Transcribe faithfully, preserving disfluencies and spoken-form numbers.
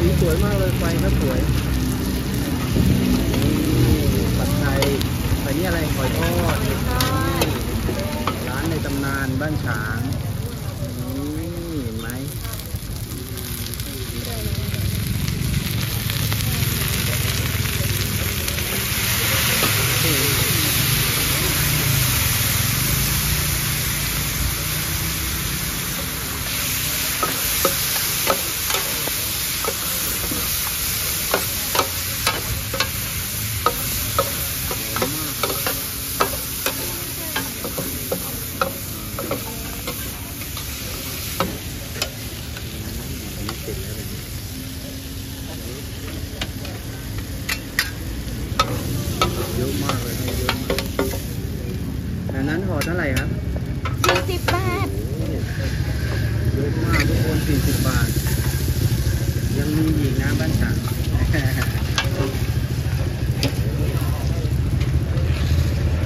สีสวยมากเลยไฟก็สวยผัดไทยแต่นี่อะไรหอยทอดร้านในตำนานบ้านฉางนี่เห็นไหมเยอะมากเลยเยอะมากแต่นั้นห่อเท่าไหร่ครับสี่สิบบาทเยอะมากทุกคนสี่สิบบาทยังมีอีกนะบ้านฉาง